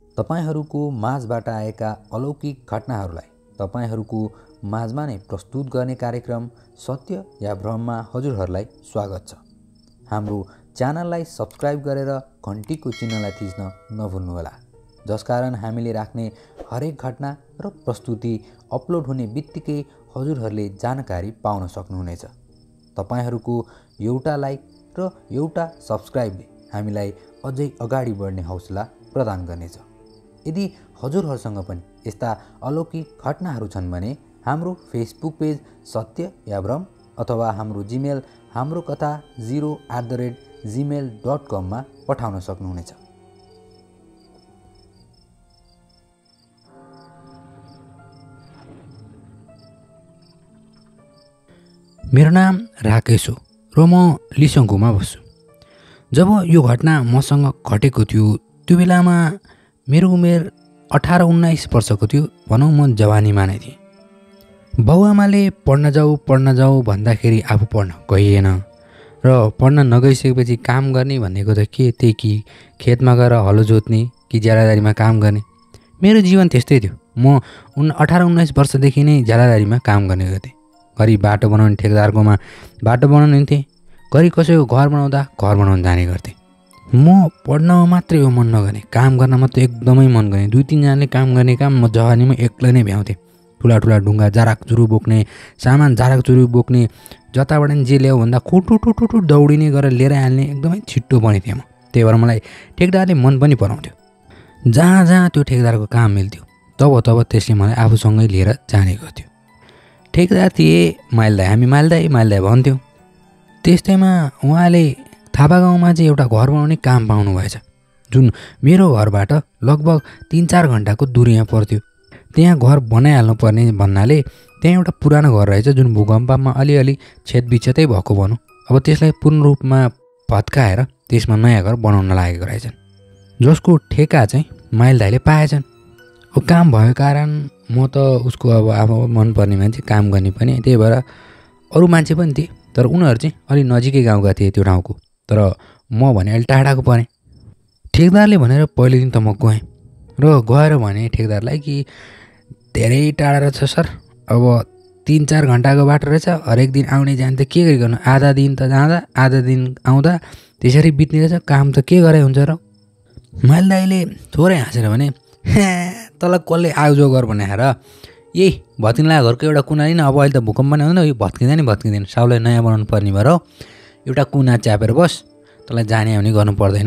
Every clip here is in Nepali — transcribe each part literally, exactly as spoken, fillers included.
तपाईहरूको माझबाट आएका अलौकिक घटनाहरूलाई तपाईहरूको माझमा नै प्रस्तुत गर्ने कार्यक्रम सत्य या भ्रममा हजुरहरूलाई स्वागत छ। हाम्रो च्यानललाई सब्स्क्राइब गरेर घन्टीको चिन्हलाई थिच्न नभुल्नुहोला, जसकारण हामीले राख्ने हरेक घटना र प्रस्तुति अपलोड हुने बित्तिकै हजुरहरूले जानकारी पाउन सक्नुहुनेछ। तपाईहरूको एउटा लाइक र एउटा सब्स्क्राइबले हामीलाई अझै अगाडि बढ्ने हौसला प्रदान गर्नेछ। यदि हजुरहरूसँग पनि यस्ता अलौकिक घटनाहरू छन् भने हाम्रो फेसबुक पेज सत्य या भ्रम अथवा हाम्रो जिमेल हाम्रो कथा zero eight the rate Gmail dot कममा पठाउन सक्नुहुनेछ। मेरो नाम राकेश हो र म लिसङ्गोमा बस्छु। जब यो घटना मसँग घटेको थियो त्यो बेलामा मेरो उमेर अठार उन्नाइस वर्षको थियो, भनौँ म जवानीमा नै थिएँ। बाउआमाले पढ्न जाऊ पढ्न जाऊ भन्दाखेरि आफू पढ्न गइएन र पढ्न नगइसकेपछि काम गर्ने भनेको त के त्यही कि खेतमा गएर हलो जोत्ने कि ज्यालादारीमा काम गर्ने। मेरो जीवन त्यस्तै थियो। म उन अठार उन्नाइस वर्षदेखि नै ज्यालादारीमा काम गर्ने गर्थेँ। घरि बाटो बनाउने ठेकेदारकोमा बाटो बनाउने हुन्थेँ, घरि कसैको घर बनाउँदा घर बनाउन जाने गर्थेँ। म पढ्नमा मात्रै हो मन नगर्ने, काम गर्न मात्रै एकदमै मन गर्ने। दुई तिनजनाले काम गर्ने काम म जवानीमा एक्लै नै भ्याउँथेँ। ठुला ठुला ढुङ्गा जाराक चुरु बोक्ने, सामान जाराक चुरु बोक्ने, जताबाट नि जे ल्याऊ भन्दा खुटु टुटु टु दौडिने गरेर लिएर हाल्ने एकदमै छिट्टो पनि थिएँ म। त्यही भएर मलाई ठेकेदारले मन पनि पराउँथ्यो। जहाँ जहाँ त्यो ठेकेदारको काम मिल्थ्यो तब तब त्यसले मलाई आफूसँगै लिएर जाने गर्थ्यो। ठेकेदार थिए माइलदाई, हामी माइलदाई माइलदाई भन्थ्यौँ। त्यस्तैमा उहाँले थापा गाउँमा चाहिँ एउटा घर बनाउने काम पाउनु भएछ, जुन मेरो घरबाट लगभग तिन चार घन्टाको दुरीमा पर्थ्यो। त्यहाँ घर बनाइहाल्नु पर्ने भन्नाले त्यहाँ एउटा पुरानो घर रहेछ जुन भूकम्पमा अलिअलि छेदविच्छेदै भएको भनौँ। अब त्यसलाई पूर्ण रूपमा भत्काएर त्यसमा नयाँ घर बनाउन लागेको रहेछन्, जसको ठेका चाहिँ माइलदाईले पाएछन्। अब काम भएको कारण म त उसको अब आफू मनपर्ने मान्छे, काम गर्ने पनि, त्यही भएर अरू मान्छे पनि थिए, तर उनीहरू चाहिँ अलिक नजिकै गाउँका थिए त्यो ठाउँको, तर म भने अलि टाढाको परेँ। ठेकेदारले भनेर पहिलो दिन त म गएँ र गएर भने ठेकेदारलाई कि धेरै टाढा रहेछ सर, अब तिन चार घन्टाको बाटो रहेछ, हरेक दिन आउने जाने त के गरी गर्नु, आधा दिन त जाँदा आधा दिन आउँदा त्यसरी बित्ने रहेछ, काम त के गरे हुन्छ र। माइलदाईले थोरै हाँसेर भने, तँलाई कसले आउजो गर भनेर यही भत्किँदा घरको एउटा कुना नि, अब अहिले त भूकम्प नै हुँदैन, यो भत्किँदैन नि भत्किँदैन, साउलाई नयाँ बनाउनु पर्ने भएर एउटा कुना च्यापेर बस, तँलाई जाने आउने गर्नु पर्दैन।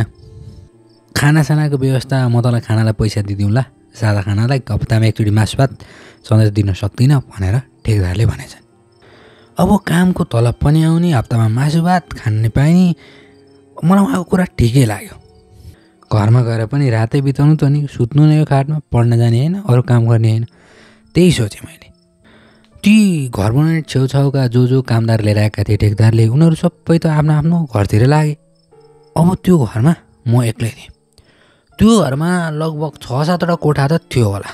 खानासानाको व्यवस्था म तँलाई खानालाई पैसा दिदिउँला, सादा खानालाई हप्तामा एकचोटि मासु भात सधैँ दिन सक्दिनँ भनेर ठेकेदारले भनेछन्। अब कामको तलब पनि आउने, हप्तामा मासु भात खाने पाइने, मलाई उहाँको कुरा ठिकै लाग्यो। घरमा गएर पनि रातै बिताउनु त नि, सुत्नु नै यो खाटमा, पढ्न जाने होइन, अरू काम गर्ने होइन। त्यही सोचेँ मैले। ती घर बनाउने छेउछाउका जो जो कामदार लिएर आएका थिए ठेकेदारले, उनीहरू सबै त आफ्नो आफ्नो घरतिर लागे। अब त्यो घरमा म एक्लै थिएँ। त्यो घरमा लगभग छ सातवटा कोठा त थियो होला।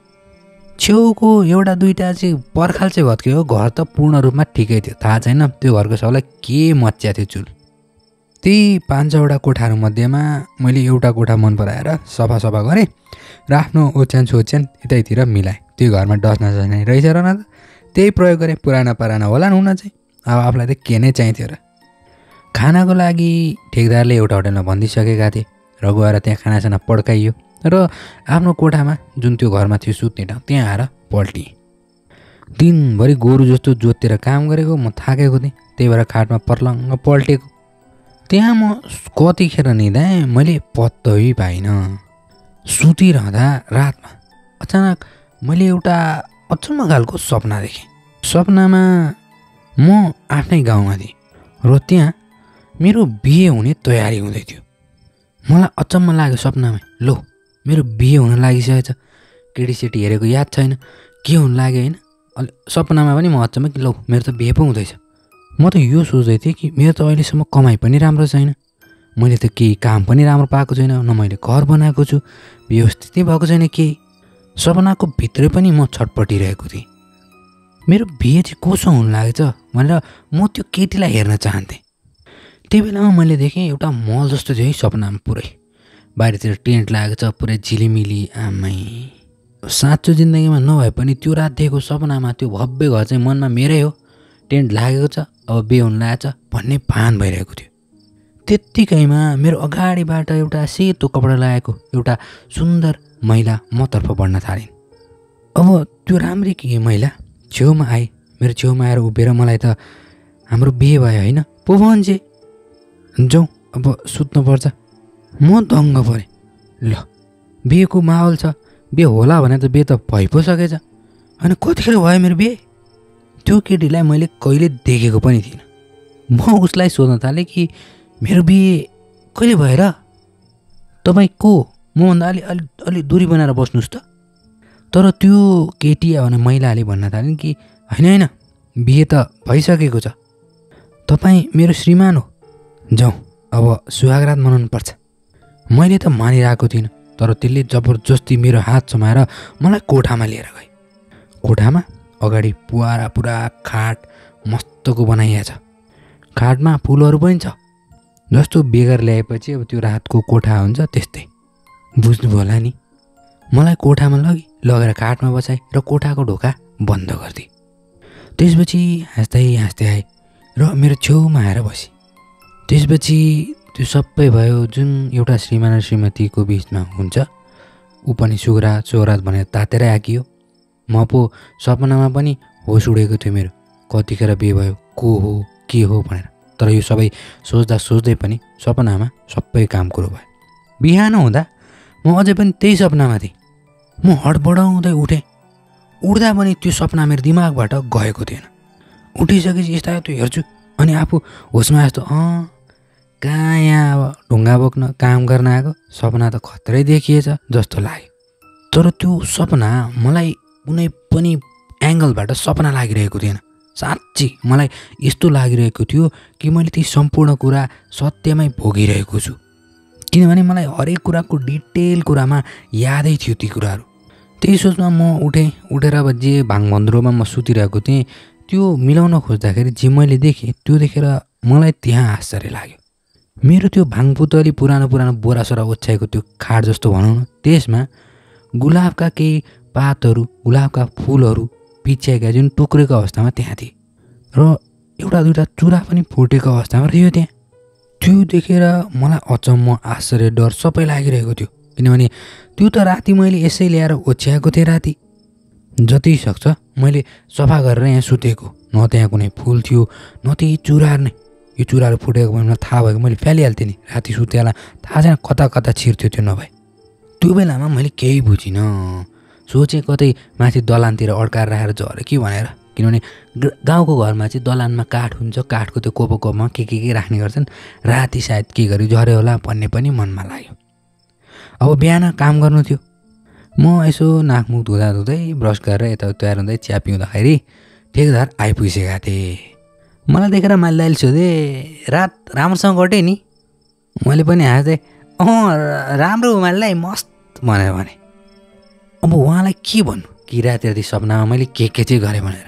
छेउको एउटा दुईवटा चाहिँ पर्खाल चाहिँ भत्कियो, घर त पूर्ण रूपमा ठिकै थियो, थाहा छैन त्यो घरको सबलाई के मच्या थियो चुल। त्यही पाँच छवटा कोठाहरू मध्येमा मैले एउटा कोठा मन पराएर सफा सफा गरेँ र आफ्नो ओछ्यान सोच्यान यतैतिर मिलाएँ। त्यो घरमा डस्ना सस्ना रहेछ र न, त्यही प्रयोग गरेँ। पुराना पुराना होला हुन चाहिँ, अब आफूलाई त के नै चाहिन्थ्यो र। खानाको लागि ठेकेदारले एउटा होटलमा भनिदिइसकेका थिए र गएर त्यहाँ खानासाना पड्काइयो र आफ्नो कोठामा जुन त्यो घरमा थियो सुत्ने ठाउँ त्यहाँ आएर पल्टिएँ। दिनभरि गोरु जस्तो जोतेर काम गरेको म थाकेको थिएँ, त्यही भएर खाटमा पर्लङ्ग पल्टेको। त्यहाँ म कतिखेर निदाएँ मैले पत्तै पाइनँ। सुतिरहँदा रातमा अचानक मैले एउटा अचम्म खालको सपना देखेँ। सपनामा म आफ्नै गाउँमा थिएँ र त्यहाँ मेरो बिहे हुने तयारी हुँदै थियो। मलाई अचम्म लाग्यो सपनामै, लो मेरो बिहे हुन लागिसकेछ, केटीसेटी हेरेको याद छैन, के हुन लाग्यो होइन। अलि सपनामा पनि म अचम्म कि लो मेरो त बिहे पो हुँदैछ। म त यो सोच्दै थिएँ कि मेरो त अहिलेसम्म कमाइ पनि राम्रो छैन, मैले त केही काम पनि राम्रो पाएको छैन, न मैले घर बनाएको छु, व्यवस्थितै भएको छैन केही। सपनाको भित्रै पनि म छटपटिरहेको थिएँ। मेरो बिहे चाहिँ कोसँग हुन लागेछ भनेर म त्यो केटीलाई हेर्न चाहन्थेँ। त्यही बेलामा मैले देखेँ एउटा मल जस्तो थियो है सपनामा पुरै। बाहिरतिर टेन्ट लागेको छ पुरै झिलिमिली। आमै साँचो जिन्दगीमा नभए पनि त्यो रात देखेको सपनामा त्यो भव्य घर चाहिँ मनमा मेरै हो, टेन्ट लागेको छ, अब बिहे हुन लागेको छ भन्ने भान भइरहेको थियो। त्यत्तिकैमा मेरो अगाडिबाट एउटा सेतो कपडा लगाएको एउटा सुन्दर महिला मतर्फ बढ्न थालिन्। अब त्यो राम्री कि महिला छेउमा आए, मेरो छेउमा आएर उभिएर मलाई त हाम्रो बिहे भयो होइन पो भन्छे, जाउँ अब सुत्नुपर्छ। म दङ्ग परेँ। ल बिहेको माहौल छ, बिहे होला भने त बिहे त भइ पो सकेछ, अनि कतिखेर भयो मेरो बिहे? त्यो केटीलाई मैले कहिले देखेको पनि थिइनँ। म उसलाई सोध्न थालेँ कि मेरो बिहे कहिले भएर? तपाईँ को? मभन्दा अलि अलि अलि दूरी बनाएर बस्नुहोस् त। तर त्यो केटी भने महिलाले भन्न थालिन् कि होइन होइन बिहे त भइसकेको छ, तपाईँ मेरो श्रीमान हो, जाउँ अब सुहागरात मनाउनु पर्छ। मैले त मानिरहेको थिइनँ, तर त्यसले जबरजस्ती मेरो हात समाएर मलाई कोठामा लिएर गए। कोठामा अगाडि पुरा पुरा खाट मस्तको बनाइएको छ, खाटमा फुलहरू पनि छ, जस्तो बेगर ल्याएपछि अब त्यो रातको कोठा हुन्छ त्यस्तै, बुझ्नुभयो होला नि। मलाई कोठामा लगी लगेर खाटमा बसाए र कोठाको ढोका बन्द गरिदिए। त्यसपछि हाँस्दै हाँस्दै आए र मेरो छेउमा आएर बसी। त्यसपछि त्यो सबै भयो जुन एउटा श्रीमान र श्रीमतीको बिचमा हुन्छ, ऊ पनि सुहागरात सुहागरात भनेर तातेरै आकियो। म पो सपनामा पनि होस उडेको थियो मेरो, कतिखेर बिहे भयो, को हो के हो भनेर। तर यो सबै सोच्दा सोच्दै पनि सपनामा सबै काम कुरो भयो। बिहान हुँदा म अझै पनि त्यही सपनामा थिएँ। म हडबडाउँदै उठेँ, उठ्दा पनि त्यो सपना मेरो दिमागबाट गएको थिएन। उठिसकेपछि यस्ता त्यो हेर्छु अनि आफू होसमा यस्तो अँ कहाँ यहाँ अब ढुङ्गा बोक्न काम गर्न आएको, सपना त खत्रै देखिएछ जस्तो लाग्यो। तर त्यो सपना मलाई कुनै पनि एङ्गलबाट सपना लागिरहेको थिएन। साँच्ची मलाई यस्तो लागिरहेको थियो कि मैले ती सम्पूर्ण कुरा सत्यमै भोगिरहेको छु, किनभने मलाई हरेक कुराको डिटेल कुरामा यादै थियो ती कुराहरू। त्यही सोचमा म उठेँ, उठेर अब जे भाङभन्द्रोमा म सुतिरहेको थिएँ त्यो मिलाउन खोज्दाखेरि जे मैले देखेँ त्यो देखेर मलाई त्यहाँ आश्चर्य लाग्यो। मेरो त्यो भाङपुतली पुरानो पुरानो बोरासोरा ओछ्याएको त्यो खाट जस्तो भनौँ न, त्यसमा गुलाबका केही पातहरू, गुलाबका फुलहरू पिच्याएका जुन टुक्रेको अवस्थामा त्यहाँ थिए र एउटा दुईवटा चुरा पनि फुटेको अवस्थामा थियो त्यहाँ। त्यो देखेर मलाई अचम्म, आश्चर्य, डर सबै लागिरहेको थियो, किनभने त्यो त राति मैले यसै ल्याएर ओछ्याएको थिएँ। राति जति सक्छ मैले सफा गरेर यहाँ सुतेको, न त्यहाँ कुनै फुल थियो न त्यही चुराहरू नै। यो चुराहरू फुटेको भने मलाई थाहा भएको मैले फ्यालिहाल्थेँ नि, राति सुतेला थाहा छैन कता कता छिर्थ्यो त्यो नभए। त्यो बेलामा मैले केही बुझिनँ, सोचेँ कतै माथि दलानतिर अड्काएर राखेर झऱ्यो कि भनेर, किनभने गाउँको घरमा चाहिँ दलानमा काठ हुन्छ, काठको त्यो कोपो कोपमा के के के राख्ने गर्छन्, राति सायद के गरी झऱ्यो होला भन्ने पनि मनमा लाग्यो। अब बिहान काम गर्नु थियो। म यसो नाकमुख धुँदा धुँदै ब्रस गरेर यता तयार हुँदै चिया पिउँदाखेरि ठेकेदार आइपुगिसकेका थिएँ। मलाई देखेर मैले दाइले सोधेँ, रात राम्रोसँग कट्यो नि? मैले पनि हाँस्दै अँ राम्रो हो मालिकलाई, मस्त भनेर भने। अब उहाँलाई के भन्नु कि राति राति सपनामा मैले के के चाहिँ गरेँ भनेर।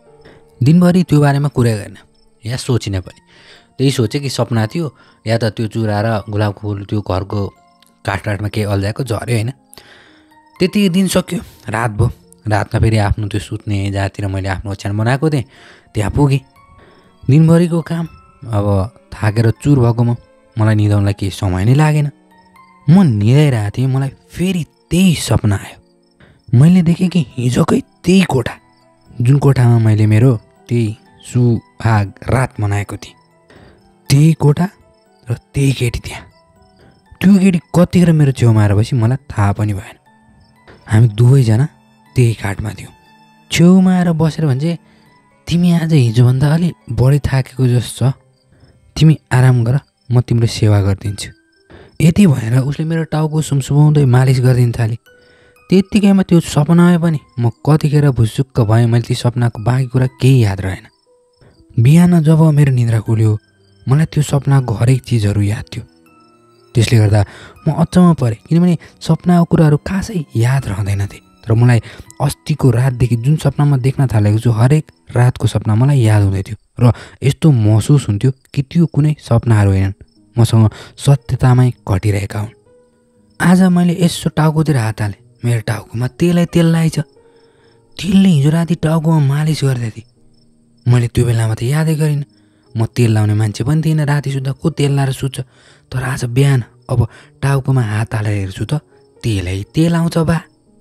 दिनभरि त्यो बारेमा कुरा गरेन या सोचिनँ पनि। त्यही सोचेँ कि सपना थियो या त त्यो चुरा र गुलाबको फुल त्यो घरको काठकाठमा केही अल्झाएको झऱ्यो होइन। त्यति दिन सक्यो, रात भयो। रातमा फेरि आफ्नो त्यो सुत्ने जहाँतिर मैले आफ्नो ओछ्यान बनाएको थिएँ त्यहाँ पुगेँ। दिनभरिको काम अब थाकेर चुर भएको म, मलाई निदाउनलाई केही समय नै लागेन। म निदाइरहेको थिएँ, मलाई फेरि त्यही सपना आयो। मैले देखेँ कि हिजोकै त्यही कोठा, जुन कोठामा मैले मेरो त्यही सुहाग रात मनाएको थिएँ, त्यही कोठा र त्यही केटी त्यहाँ। त्यो केटी कतिखेर मेरो छेउमा आएर बसी मलाई थाहा पनि भएन। हामी दुवैजना त्यही काठमा थियौँ। छेउमा आएर बसेर भन्छ, तिमी आज हिजोभन्दा अलि बढी थाकेको जस्तो छ, तिमी आराम गर, म तिम्रो सेवा गरिदिन्छु। यति भनेर उसले मेरो टाउको सुमसुमाउँदै मालिस गरिदिन थाले। त्यत्तिकैमा त्यो सपनामा पनि म कतिखेर भुसुक्क भएँ, मैले ती सपनाको बाँकी कुरा केही याद रहेन। बिहान जब मेरो निद्रा खुल्यो मलाई त्यो सपनाको हरेक चिजहरू याद थियो। त्यसले गर्दा म अचम्म परेँ, किनभने सपनाको कुराहरू खासै याद रहँदैन थिए। तर मलाई अस्तिको रातदेखि जुन सपनामा देख्न थालेको छु हरेक रातको सपना मलाई याद हुँदै थियो र यस्तो महसुस हुन्थ्यो कि त्यो कुनै सपनाहरू होइनन्, मसँग सत्यतामै घटिरहेका हुन्। आज मैले यसो टाउकोतिर हात हालेँ, मेरो टाउकोमा तेलै तेल लागेछ। तेलले हिजो राति टाउकोमा मालिस गर्दै थिएँ। मैले त्यो बेलामा त यादै गरिनँ, म तेल लाउने मान्छे पनि थिइनँ। राति सुत्दा को तेल लाएर सुत्छ। तर आज बिहान अब टाउकोमा हात हालेर हेर्छु त तेलै तेल आउँछ बा।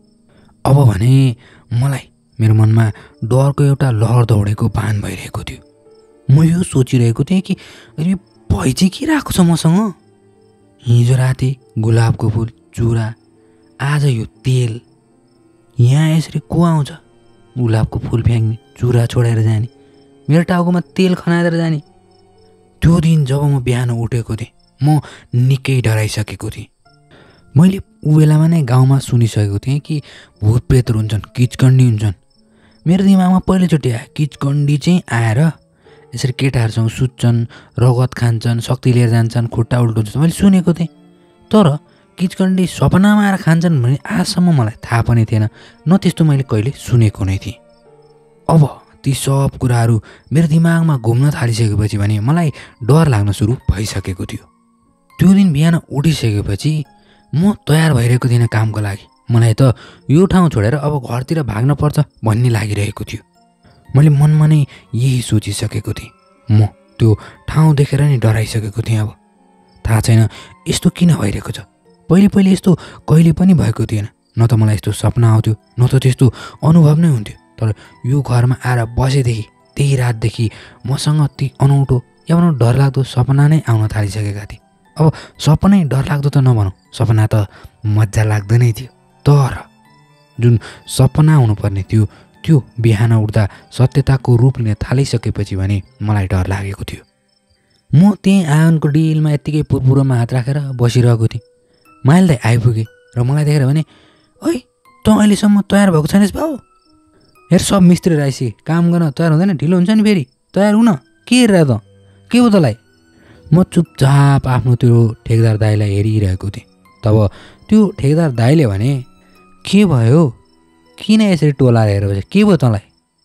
अब भने मलाई मेरो मनमा डरको एउटा लहर दौडेको भान भइरहेको थियो। म यो सोचिरहेको थिएँ कि अरे भइ चाहिँ के रहेको छ मसँग। हिजो राति गुलाबको फुल, चुरा, आज यो तेल। यहाँ यसरी को आउँछ गुलाबको फुल फ्याँक्ने, चुरा छोडेर जाने, मेरो टाउकोमा तेल खनाएर जाने। त्यो दिन जब म बिहान उठेको थिएँ म निकै डराइसकेको थिएँ। मैले ऊ बेलामा नै गाउँमा सुनिसकेको थिएँ कि भूत प्रेतहरू हुन्छन्, किचकन्डी हुन्छन्। मेरो दिमागमा पहिलोचोटि आयो किचकन्डी चाहिँ आएर यसरी केटाहरूसँग सुत्छन्, रगत खान्छन्, शक्ति लिएर जान्छन्, खुट्टा उल्टो हुन्छ मैले सुनेको थिएँ। तर किचकन्डी सपनामा आएर खान्छन् भने आजसम्म मलाई थाहा पनि थिएन, न त्यस्तो मैले कहिले सुनेको नै थिएँ। अब ती सब कुराहरू मेरो दिमागमा घुम्न थालिसकेपछि भने मलाई डर लाग्न सुरु भइसकेको थियो। त्यो दिन बिहान उठिसकेपछि म तयार भइरहेको थिइनँ कामको लागि। मलाई त यो ठाउँ छोडेर अब घरतिर भाग्न पर्छ भन्ने लागिरहेको थियो। मैले मनमा नै यही सोचिसकेको थिएँ। म त्यो ठाउँ देखेर नै डराइसकेको थिएँ। अब थाहा छैन यस्तो किन भइरहेको छ। पहिले पहिले यस्तो कहिले पनि भएको थिएन। न त मलाई यस्तो सपना आउँथ्यो, न त त्यस्तो अनुभव नै हुन्थ्यो। तर यो घरमा आएर बसेदेखि त्यही रातदेखि मसँग ती अनौठो या भनौँ डरलाग्दो सपना नै आउन थालिसकेका थिए। अब सपनै डरलाग्दो त नभनौँ, सपना त मजा लाग्दो नै थियो। तर जुन सपना हुनुपर्ने थियो त्यो बिहान उठ्दा सत्यताको रूप लिन थालिसकेपछि भने मलाई डर लागेको थियो। म त्यहीँ आँगनको डिलमा यत्तिकै पुरपुरोमा हात राखेर बसिरहेको थिएँ। माइल दाइ आइपुगे र मलाई देखेर भने, ओइ त अहिलेसम्म तयार भएको छैनस् बाबु? हेर सब मिस्त्री आइसके, काम गर्न तयार हुँदैन, ढिलो हुन्छ नि फेरि, तयार हुन। के हेरेर त के हो तँलाई? म चुपचाप आफ्नो त्यो ठेकेदार दाइलाई हेरिरहेको थिएँ। तब त्यो ठेकेदार दाइले भने, के भयो, किन यसरी टोलाएर हेरेर बस्यो, के भयो तँलाई?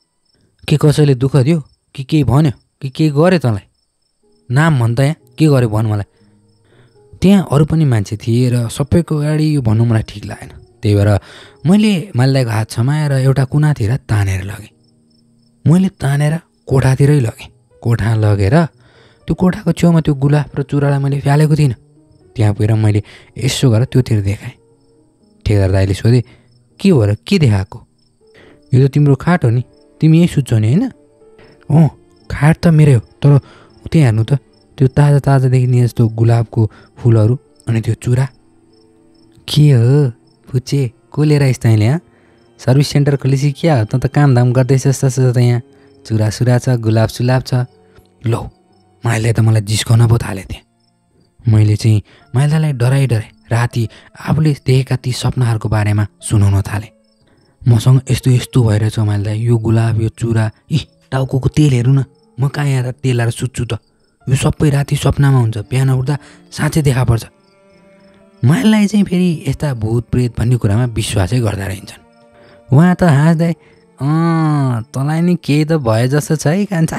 के कसैले दुःख दियो कि केही भन्यो कि केही गर्यो तँलाई? नाम भन् त, यहाँ के गर्यो भन् मलाई। त्यहाँ अरू पनि मान्छे थिए र सबैको अगाडि यो भन्नु मलाई ठिक लागेन। त्यही भएर मैले मालदाईको हात समाएर एउटा कुनातिर तानेर लगेँ। मैले तानेर कोठातिरै लगेँ। कोठा लगेर त्यो कोठाको छेउमा त्यो गुलाब र चुरालाई मैले फ्यालेको थिइनँ। त्यहाँ पुगेर मैले यसो गरेर त्योतिर देखाएँ। ठेकेदार दाइले सोधे, के भएर के देखाएको? यो त तिम्रो खाट हो नि, तिमी यहीँ सुत्छौ नि होइन? अँ खाट त मेरै हो, तर त्यहाँ हेर्नु त त्यो ताजा ताजा देखिने जस्तो गुलाबको फुलहरू अनि त्यो चुरा। के हो पुचे, को लिएर आइस् तैँले? यहाँ सर्भिस सेन्टर खोलेपछि क्या हो, त त कामधाम गर्दैछ जस्तो छ त। यहाँ चुरा सुरा छ, गुलाब सुलाब छ। लो माइलले त मलाई जिस्काउन पो थाले थिएँ। मैले चाहिँ माइलदालाई डराइ डराइ राति आफूले देखेका ती सपनाहरूको बारेमा सुनाउन थालेँ। मसँग यस्तो यस्तो भइरहेछ माइलदा, यो गुलाब, यो चुरा, इ टाउको तेल हेर्नु न, म कहाँ यहाँ तेल लाएर सुत्छु त, यो सबै राति सपनामा हुन्छ, बिहान उठ्दा साँच्चै देखा पर्छ। माइललाई चाहिँ फेरि यस्ता भूत प्रेत भन्ने कुरामा विश्वासै गर्दा रहन्छन्। उहाँ त हाँस्दै, अँ तँलाई नि केही त भए जस्तो छ है कान्छा,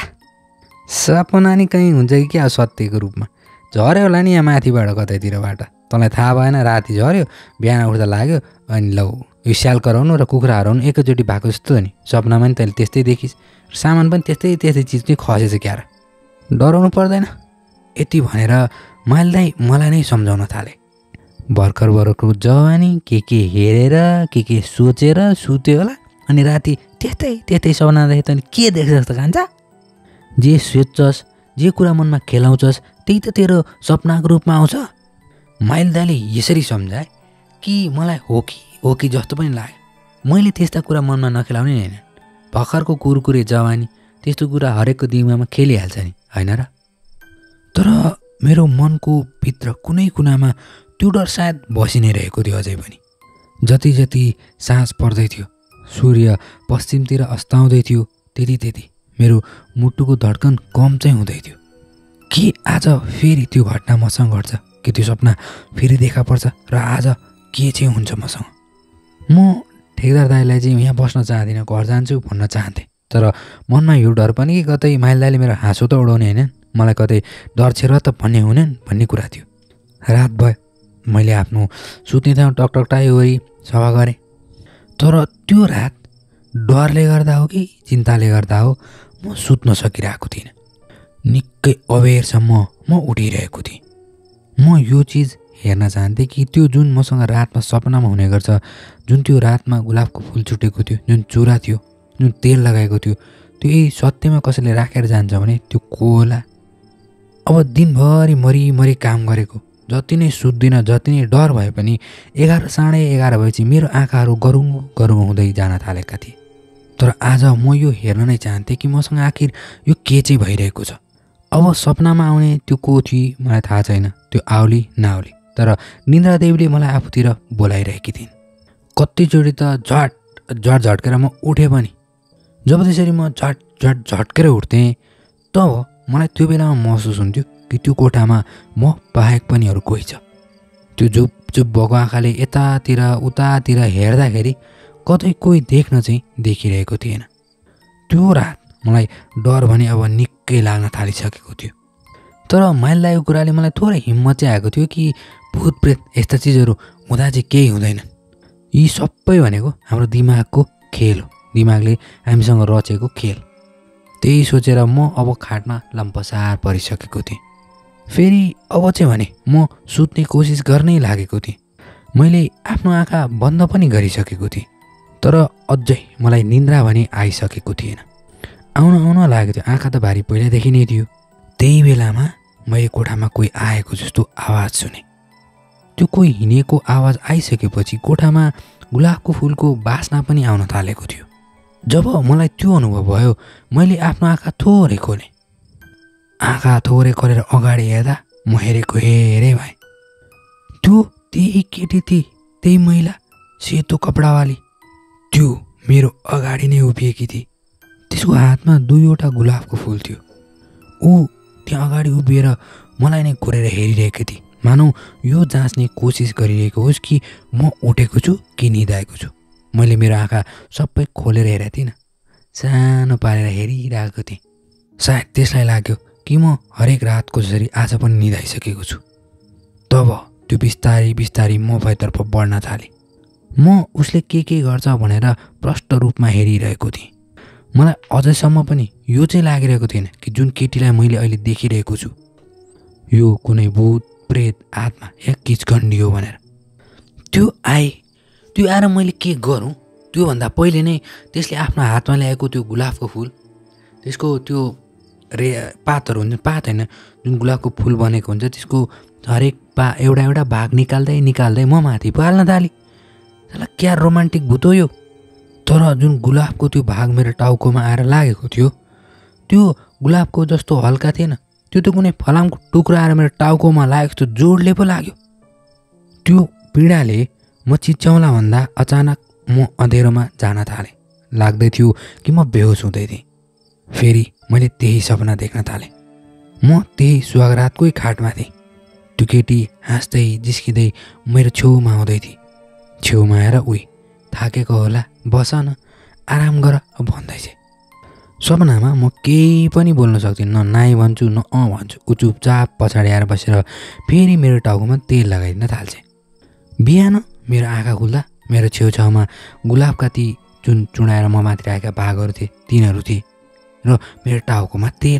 सपना नि कहीँ हुन्छ कि क्या सत्यको रूपमा, झऱ्यो होला नि यहाँ माथिबाट कतैतिरबाट, तँलाई थाहा भएन, राति झऱ्यो, बिहान उठ्दा लाग्यो, अनि लौ यो स्याल कराउनु र कुखुरा हराउनु एकैचोटि भएको जस्तो नि, सपनामा नि तैँले त्यस्तै देखिस्, सामान पनि त्यस्तै त्यस्तै चिज चाहिँ खसेछ क्यार, डराउनु पर्दैन। यति भनेर माइलदाई मलाई नै सम्झाउन थाले। भर्खर भर्खरको जवानी के के हेरेर के के सोचेर सुत्यो होला, अनि राति त्यस्तै त्यस्तै सपना देखे त के देख्छ जस्तो कान्छ? जे सोच्छस्, जे कुरा मनमा खेलाउँछस् त्यही त तेरो सपनाको रूपमा आउँछ। माइलदाले यसरी सम्झाए कि मलाई हो कि हो कि जस्तो पनि लाग्यो। मैले त्यस्ता कुरा मनमा नखेलाउने होइन, भर्खरको कुरकुरे जवानी त्यस्तो कुरा हरेकको दिमागमा खेलिहाल्छ नि होइन र? तर मेरो मनको भित्र कुनै कुनामा त्यो डर सायद बसि नै रहेको थियो अझै पनि। जति जति साँझ पर्दै थियो, सूर्य पश्चिमतिर अस्ताउँदै थियो, त्यति त्यति मेरो मुटुको धड्कन कम चाहिँ हुँदै थियो। के आज फेरि त्यो घटना मसँग घट्छ कि त्यो सपना फेरि देखा पर्छ र आज के चाहिँ हुन्छ मसँग? म ठेकेदार दाइलाई चाहिँ यहाँ बस्न चाहदिनँ, घर जान्छु भन्न चाहन्थेँ। तर मनमा यो डर पनि कि कतै माइल दाइले मेरो हाँसो त उडाउने होइन, मलाई कतै डर छेर त भन्ने हुनेन् भन्ने कुरा थियो। रात भयो, मैले आफ्नो सुत्ने ठाउँ टकटकटाइ गरी सफा गरेँ। तर त्यो रात डरले गर्दा हो कि चिन्ताले गर्दा हो म सुत्न सकिरहेको थिइनँ। निकै अबेरसम्म म उठिरहेको थिएँ। म यो चिज हेर्न चाहन्थेँ कि त्यो जुन मसँग रातमा सपनामा हुने गर्छ, जुन त्यो रातमा गुलाबको फुल छुटेको थियो, जुन चुरा थियो, जुन तेल लगाएको थियो, त्यो यही सत्यमा कसैले राखेर जान्छ भने त्यो को होला? अब दिनभरि मरिमरि काम गरेको, जति नै सुत्दिनँ, जति नै डर भए पनि एघार साढे एघार भएपछि मेरो आँखाहरू गरुङ गरुङ हुँदै जान थालेका थिए। तर आज म यो हेर्न नै चाहन्थेँ कि मसँग आखिर यो के चाहिँ भइरहेको छ। अब सपनामा आउने त्यो को थिए मलाई थाहा छैन, त्यो आउली नआउली, तर निन्द्रा देवीले मलाई आफूतिर बोलाइरहेकी थिइन्। कतिचोटि त झट झट झट्केर म उठेँ पनि। जब त्यसरी म झट झट झट्केर उठ्थेँ तब मलाई त्यो बेलामा महसुस हुन्थ्यो कि त्यो कोठामा म बाहेक पनि अरू कोही छ। त्यो चुप चुप भएको आँखाले यतातिर उतातिर हेर्दाखेरि कतै कोही देख्न चाहिँ देखिरहेको थिएन। त्यो रात मलाई डर भने अब निकै लाग्न थालिसकेको थियो। तर माइल लागेको कुराले मलाई थोरै हिम्मत चाहिँ आएको थियो कि भूत प्रेत यस्ता चिजहरू हुँदा चाहिँ केही हुँदैनन्। यी सबै भनेको हाम्रो दिमागको खेल हो, दिमागले हामीसँग रचेको खेल। त्यही सोचेर म अब खाटमा लम्पसार परिसकेको थिएँ। फेरि अब चाहिँ भने म सुत्ने कोसिस गर्नै लागेको थिएँ। मैले आफ्नो आँखा बन्द पनि गरिसकेको थिएँ, तर अझै मलाई निन्द्रा भने आइसकेको थिएन। आउन आउन लागेको थियो, आँखा त भारी पहिल्यैदेखि नै थियो। त्यही बेलामा मैले कोठामा कोही आएको जस्तो आवाज सुने। त्यो कोही हिँडेको आवाज आइसकेपछि कोठामा गुलाबको फुलको बास्ना पनि आउन थालेको थियो। जब मलाई त्यो अनुभव भयो मैले आफ्नो आँखा थोरै खोलेँ। आँखा थोरै खोलेर अगाडि हेर्दा म हेरेको हेरे भएँ। त्यो त्यही केटी थिए, त्यही महिला, सेतो कपडावाली, त्यो मेरो अगाडि नै उभिएकी थिए। त्यसको हातमा दुईवटा गुलाबको फुल थियो। ऊ त्यहाँ अगाडि उभिएर मलाई नै कोरेर हेरिरहेकी थिए, मानौ यो जाँच्ने कोसिस गरिरहेको होस् कि म उठेको छु कि निदाएको छु। मैले मेरो आँखा सबै खोलेर हेरेको थिइनँ, सानो पारेर हेरिरहेको थिएँ। सायद त्यसलाई लाग्यो कि म हरेक रातको जसरी आज पनि निदाइसकेको छु। तब त्यो बिस्तारै बिस्तारै म भएतर्फ बढ्न थालेँ। म उसले के के गर्छ भनेर प्रष्ट रूपमा हेरिरहेको थिएँ। मलाई अझैसम्म पनि यो चाहिँ लागिरहेको थिएन कि जुन केटीलाई मैले अहिले देखिरहेको छु यो कुनै भूत प्रेत आत्मा या किचकन्डी हो भनेर। त्यो आए, त्यो आएर मैले के गरौँ? त्योभन्दा पहिले नै त्यसले आफ्नो हातमा ल्याएको त्यो गुलाबको फुल, त्यसको त्यो रे पातहरू हुन्छ, पात होइन, जुन गुलाबको फुल बनेको हुन्छ, त्यसको हरेक पा एउटा एउटा भाग निकाल्दै निकाल्दै म माथि पाल्न थालेँ। त्यसलाई क्या रोमान्टिक भूत हो यो। तर जुन गुलाबको त्यो भाग मेरो टाउकोमा आएर लागेको थियो त्यो गुलाबको जस्तो हल्का थिएन, त्यो त कुनै फलामको टुक्रा आएर मेरो टाउकोमा लागेको जस्तो जोडले पो लाग्यो। त्यो पीडाले म चिच्याउला भन्दा अचानक म अँधेरोमा जान थालेँ। लाग्दै थियो कि म बेहोस हुँदै थिएँ। फेरि मैले त्यही सपना देख्न थालेँ। म त्यही सुहागरातकै खाटमा थिएँ। त्यो केटी हाँस्दै जिस्किँदै मेरो छेउमा आउँदै थिए। छेउमा आएर उही थाकेको होला, बस न, आराम गर भन्दैछ। सपनामा म केही पनि बोल्न सक्दिनँ, न नाइ भन्छु न अँ भन्छु। ऊ चुपचाप पछाडि आएर बसेर फेरि मेरो टाउकोमा तेल लगाइदिन थाल्छ। बिहान मेरो आँखा खुल्दा मेरो छेउछाउमा गुलाबका ती जुन चुडाएर म माथि राखेका भागहरू थिए तिनीहरू थिए र मेरो टाउकोमा तेल।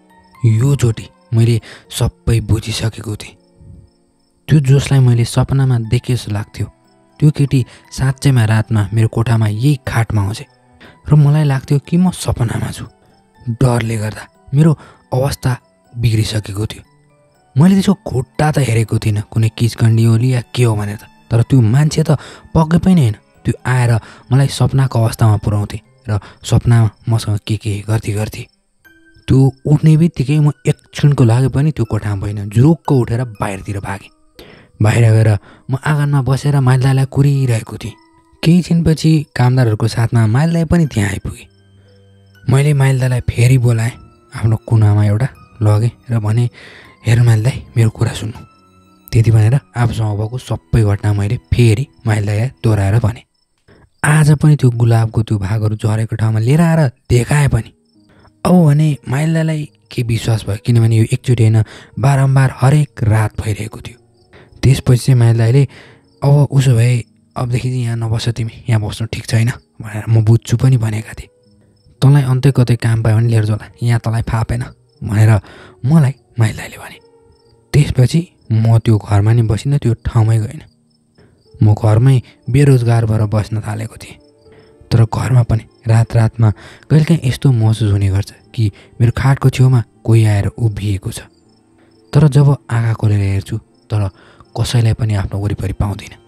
योचोटि मैले सबै बुझिसकेको थिएँ। त्यो जसलाई मैले सपनामा देखे जस्तो लाग्थ्यो त्यो केटी साँच्चैमा रातमा मेरो कोठामा यही खाटमा आउँछ र मलाई लाग्थ्यो कि म सपनामा छु। डरले गर्दा मेरो अवस्था बिग्रिसकेको थियो। मैले त्यसको खुट्टा त हेरेको थिइनँ, कुनै किचकन्डी होली या के हो भनेर, तर त्यो मान्छे त पक्कै पनि होइन। त्यो आएर मलाई सपनाको अवस्थामा पुर्याउँथे र सपनामा मसँग के के गर्थे गर्थे। त्यो उठ्ने बित्तिकै म एक क्षणको लागि पनि त्यो कोठामा भएन, जुरुक्क उठेर बाहिरतिर भागेँ। बाहिर गएर म आँगनमा बसेर माइलदाईलाई कुरिरहेको थिएँ। केही छिनपछि कामदारहरूको साथमा माइलदाई पनि त्यहाँ आइपुगे। मैले माइलदाईलाई फेरि बोलाएँ, आफ्नो कुनामा एउटा लगेँ र भने, हेर माइलदाई, मेरो कुरा सुन्नु। त्यति भनेर आफूसँग भएको सबै घटना मैले फेरि माइलदाईलाई दोहोऱ्याएर भने। आज पनि त्यो गुलाबको त्यो भागहरू झरेको ठाउँमा लिएर आएर देखाएँ पनि। अब भने माइलदाईलाई के विश्वास भयो, किनभने यो एकचोटि होइन बारम्बार हरेक रात भइरहेको थियो। त्यसपछि चाहिँ माइला दाइले अब उसो भए अबदेखि चाहिँ यहाँ नबस तिमी, यहाँ बस्नु ठिक छैन भनेर म बुझ्छु पनि भनेका थिएँ। तँलाई अन्त्य कतै काम पायो भने लिएर जाला, यहाँ तँलाई फापेन भनेर मलाई माइला दाइले भने। त्यसपछि म त्यो घरमा नि बसिनँ, त्यो ठाउँमै गइनँ। म घरमै बेरोजगार भएर बस्न थालेको थिएँ। तर घरमा पनि रात रातमा कहिलेकाहीँ यस्तो महसुस हुने गर्छ कि मेरो खाटको छेउमा कोही आएर उभिएको छ। तर जब आँखा खोलेर हेर्छु तर कसैलाई पनि आफ्नो वरिपरि पाउँदिनँ।